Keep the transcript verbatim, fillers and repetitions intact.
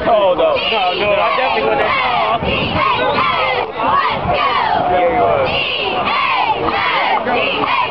Oh, no. No, no, I definitely would have. Yeah, you would.